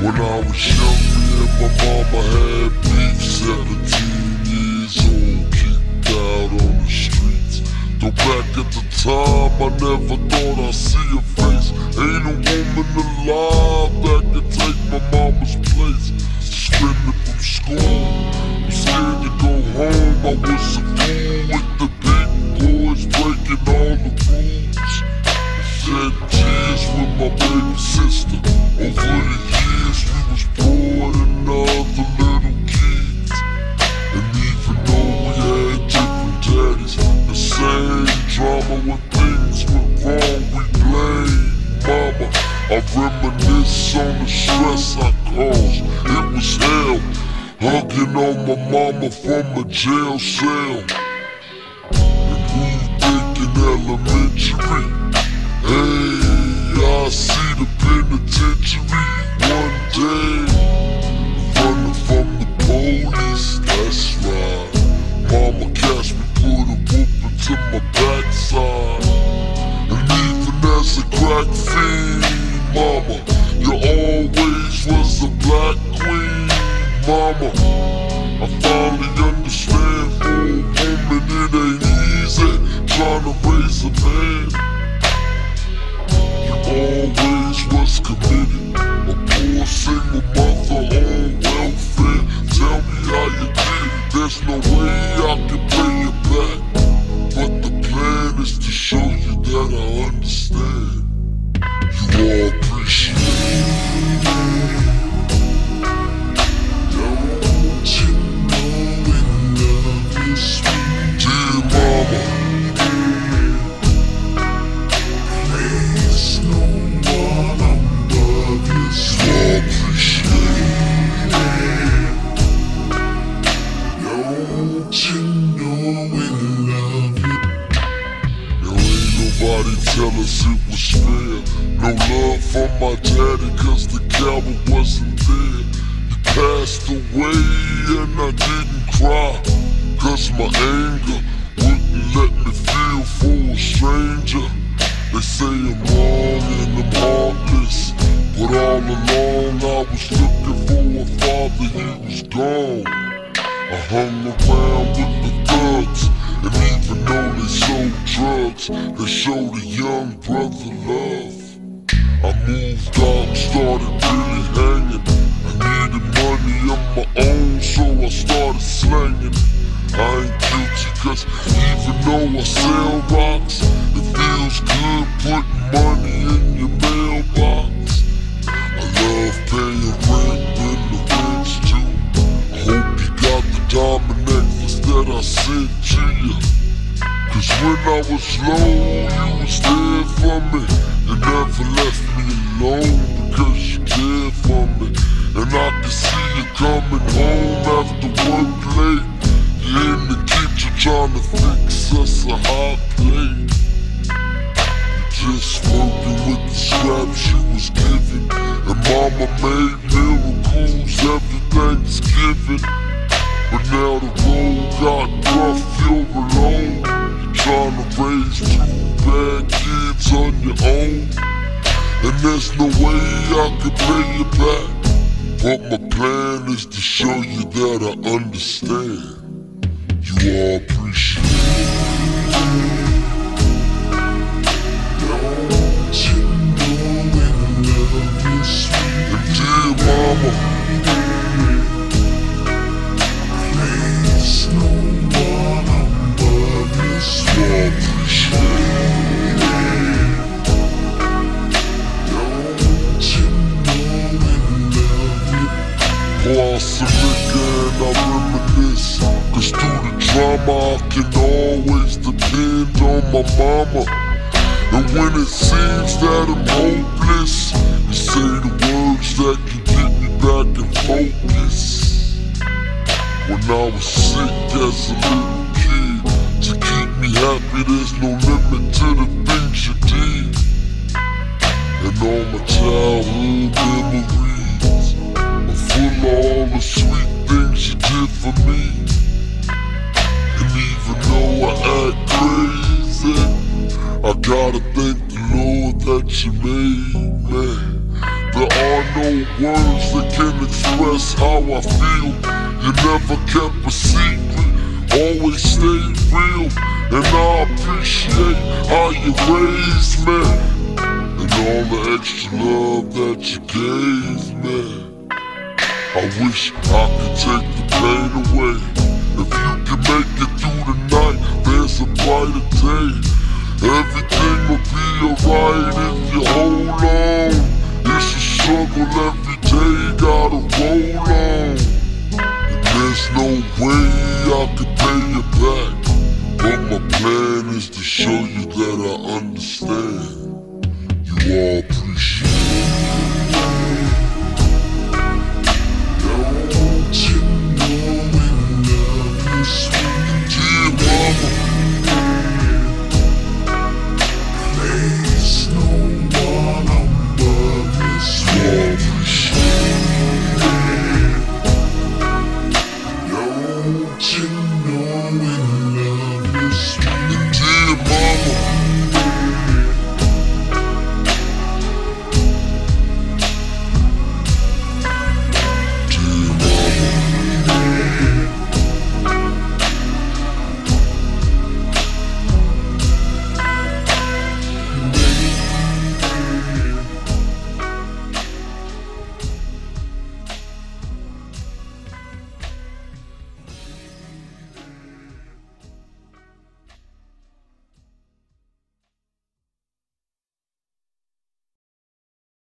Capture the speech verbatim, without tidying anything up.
When I was young, me and my mama had beef. Seventeen years old, kicked out on the streets. Though back at the time, I never thought I'd see her face. Ain't a woman alive that could take my mama's place. Suspended from school, I'm scared to go home. I was a fool with the big boys, breaking all the rules. Shed tears with my baby sister. Over the years we was poor than other little kids. And even though we had different daddies, the same drama when things went wrong, we blame mama. I reminisce on the stress I caused. It was hell, hugging on my mama from a jail cell. And who thinking elementary? Hey, I see the penitentiary one day. Running from the police, that's right. Mama catch me, put a whooping to my backside. And even as a crack fiend, mama, you always was a black queen, mama. I finally understand for a woman it ain't easy trying to raise a man. Always was committed, a poor single mother on welfare. Tell me how you did it, there's no way I can pay you back. But the plan is to show you that I understand. You all appreciate it. Don't you know we love you, sweet dear mama? Nobody tell us it was fair. No love for my daddy cause the coward wasn't there. He passed away and I didn't cry, cause my anger wouldn't let me feel for a stranger. They say I'm wrong and I'm heartless, but all along I was looking for a father, he was gone. I hung around with the thugs, and even though they sold drugs, they showed a young brother love. I moved out, started really hanging. I needed money of my own, so I started slanging. I ain't guilty cause even though I sell rocks, it feels good putting money in your mailbox. I love paying rent when the rent's due. I hope you got the diamond necklace that I sent to you. Cause when I was low, you was there for me. You never left me alone because you cared for me. And I can see you coming home after work late. You're in the kitchen trying to fix us a hot plate. You just working with the scraps you was given. And mama made miracles every Thanksgiving. But now the road got rough, you're alone. You're trying to raise two bad kids on your own. And there's no way I can pay you back. But my plan is to show you that I understand. You all appreciate it. Don't you know we love you, sweet and dear mama? Please no one above you, so I appreciate it. Don't you know we love you? Pour some liquor and I reminisce, cause through the drama I can always depend on my mama. And when it seems that I'm hopeless, you say the words that can get me back in focus. When I was sick as a little kid, to keep me happy there's no limit to the things you did. And all my childhood memories are full of all the sweet things you did for me. And even though I act crazy, I gotta thank the Lord that you made me. There are no words that can express how I feel. You never kept a secret, always stayed real. And I appreciate how you raised me, and all the extra love that you gave me. I wish I could take the pain away. If you can make it through the night, there's a brighter day. Everything will be alright if you hold on.